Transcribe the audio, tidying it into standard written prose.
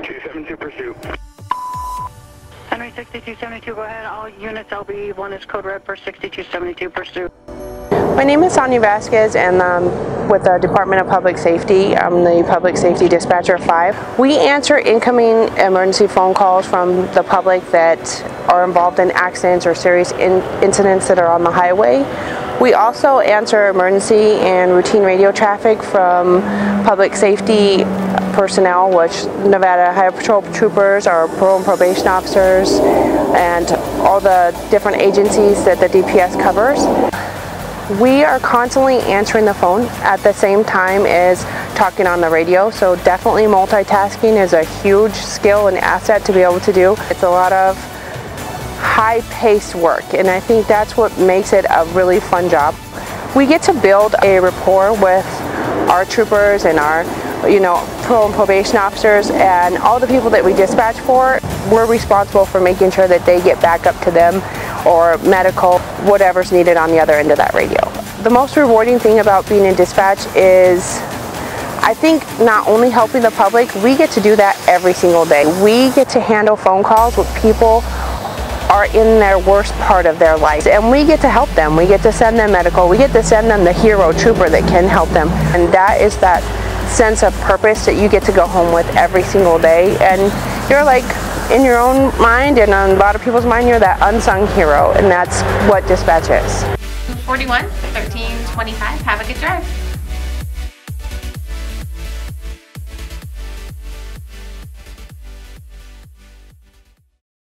6272 pursuit. Henry 6272, go ahead. All units LB1 is code red for 6272 pursuit. My name is Sonia Vasquez, and with the Department of Public Safety. I'm the Public Safety Dispatcher 5. We answer incoming emergency phone calls from the public that are involved in accidents or serious incidents that are on the highway. We also answer emergency and routine radio traffic from public safety personnel, which Nevada Highway Patrol troopers, our parole and probation officers, and all the different agencies that the DPS covers. We are constantly answering the phone at the same time as talking on the radio, so definitely multitasking is a huge skill and asset to be able to do. It's a lot of high-paced work, and I think that's what makes it a really fun job. We get to build a rapport with our troopers and our parole and probation officers and all the people that we dispatch for. We're responsible for making sure that they get back up to them or medical, whatever's needed on the other end of that radio. The most rewarding thing about being in dispatch is, I think, not only helping the public, we get to do that every single day. We get to handle phone calls with people are in their worst part of their life, and we get to help them. We get to send them medical. We get to send them the hero trooper that can help them, and that is that sense of purpose that you get to go home with every single day. And you're like, in your own mind and on a lot of people's mind, you're that unsung hero, and that's what dispatch is. 41 1325. Have a good drive.